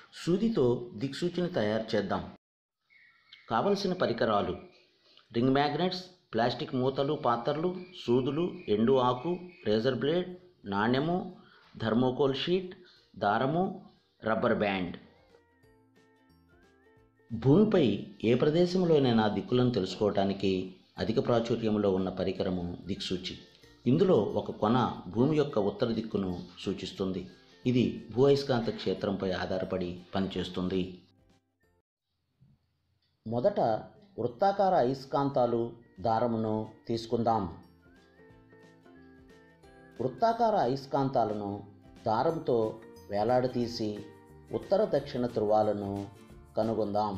సూదితో దిక్సూచిని తయారు చేద్దాం. కావలసిన పరికరాలు: రింగ్ మ్యాగ్నెట్స్, ప్లాస్టిక్ మూతలు, పాత్రలు, సూదులు, ఎండు ఆకు, రేజర్ బ్లేడ్, నాణెము, థర్మోకోల్ షీట్, దారము, రబ్బర్ బ్యాండ్. భూమిపై ఏ ప్రదేశంలోనైనా దిక్కులను తెలుసుకోవటానికి అధిక ప్రాచుర్యంలో ఉన్న పరికరము దిక్సూచి. ఇందులో ఒక కొన భూమి యొక్క ఉత్తర దిక్కును సూచిస్తుంది. ఇది భూ అయస్కాంత క్షేత్రంపై ఆధారపడి పనిచేస్తుంది. మొదట వృత్తాకార అయస్కాంతాలు దారమును తీసుకుందాం. వృత్తాకార అయస్కాంతాలను దారంతో వేలాడదీసి ఉత్తర దక్షిణ ధ్రువాలను కనుగొందాం.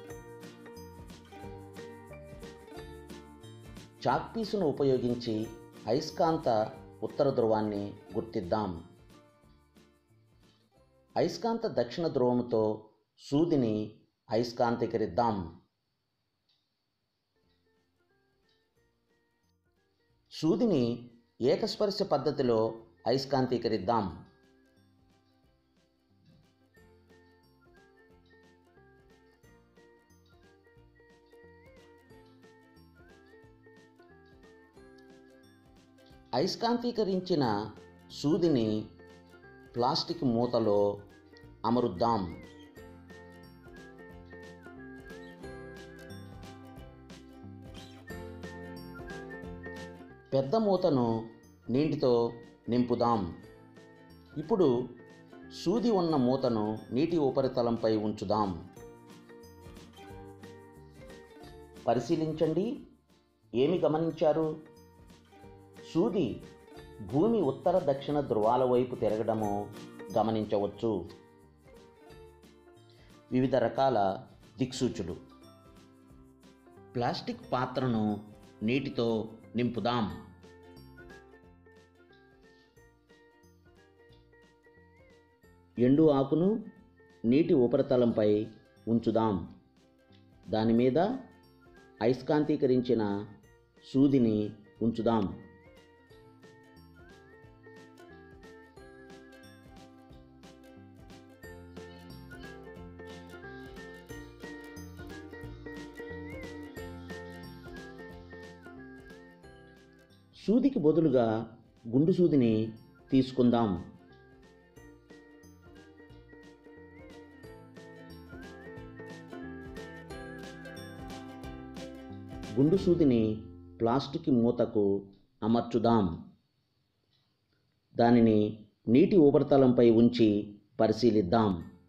చాక్ పీసును ఉపయోగించి అయస్కాంత ఉత్తర ధ్రువాన్ని గుర్తిద్దాం. అయస్కాంత దక్షిణ ధ్రువముతో సూదిని అయస్కాంతీకరిద్దాం. సూదిని ఏకస్పర్శ పద్ధతిలో అయస్కాంతీకరిద్దాం. అయస్కాంతీకరించిన సూదిని ప్లాస్టిక్ మూతలో అమరుద్దాం. పెద్ద మూతను నీటితో నింపుదాం. ఇప్పుడు సూది ఉన్న మూతను నీటి ఉపరితలంపై ఉంచుదాం. పరిశీలించండి. ఏమి గమనించారు? సూది భూమి ఉత్తర దక్షిణ ధ్రువాల వైపు తిరగడము గమనించవచ్చు. వివిధ రకాల దిక్సూచులు. ప్లాస్టిక్ పాత్రను నీటితో నింపుదాం. ఎండు ఆకును నీటి ఉపరితలంపై ఉంచుదాం. దాని మీద అయస్కాంతీకరించిన సూదిని ఉంచుదాం. సూదికి బదులుగా గుండు సూదిని తీసుకుందాం. గుండు సూదిని ప్లాస్టిక్ మూతకు అమర్చుదాం. దానిని నీటి ఉపరితలంపై ఉంచి పరిశీలిద్దాం.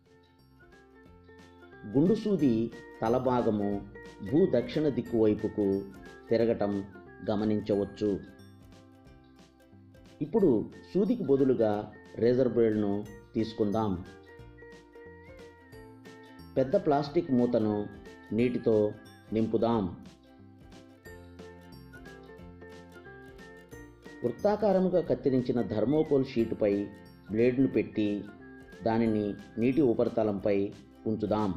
గుండు సూది తలభాగము భూ దక్షిణ దిక్కు వైపుకు తిరగటం గమనించవచ్చు. ఇప్పుడు సూదికి బదులుగా రేజర్ బ్లేడ్ను తీసుకుందాం. పెద్ద ప్లాస్టిక్ మూతను నీటితో నింపుదాం. వృత్తాకారముగా కత్తిరించిన థర్మోకోల్ షీటుపై బ్లేడ్ను పెట్టి దానిని నీటి ఉపరితలంపై ఉంచుదాం.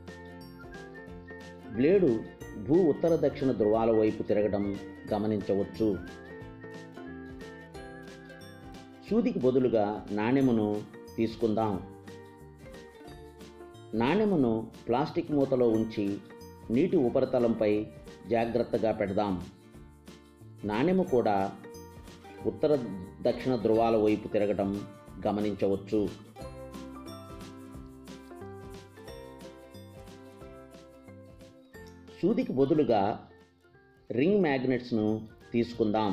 బ్లేడు భూ ఉత్తర దక్షిణ ధ్రువాల వైపు తిరగడం గమనించవచ్చు. సూదికి బదులుగా నాణెమును తీసుకుందాం. నాణెమును ప్లాస్టిక్ మూతలో ఉంచి నీటి ఉపరితలంపై జాగ్రత్తగా పెడదాం. నాణెము కూడా ఉత్తర దక్షిణ ధ్రువాల వైపు తిరగడం గమనించవచ్చు. సూదికి బదులుగా రింగ్ మ్యాగ్నెట్స్ను తీసుకుందాం.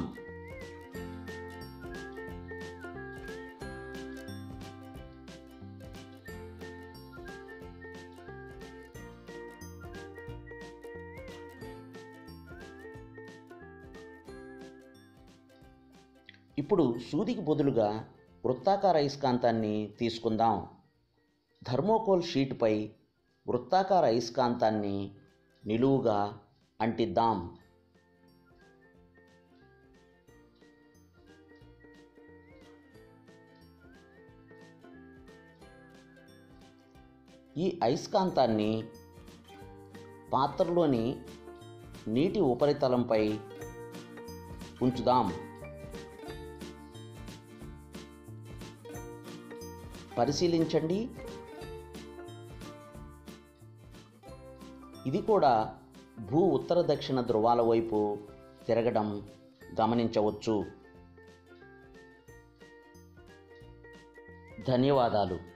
ఇప్పుడు సూదికి బదులుగా వృత్తాకార అయస్కాంతాన్ని తీసుకుందాం. థర్మోకోల్ షీటుపై వృత్తాకార అయస్కాంతాన్ని నిలువుగా అంటిద్దాం. ఈ అయస్కాంతాన్ని పాత్రలోని నీటి ఉపరితలంపై ఉంచుదాం. పరిశీలించండి. ఇది కూడా భూ ఉత్తర దక్షిణ ధృవాల వైపు తిరగడం గమనించవచ్చు. ధన్యవాదాలు.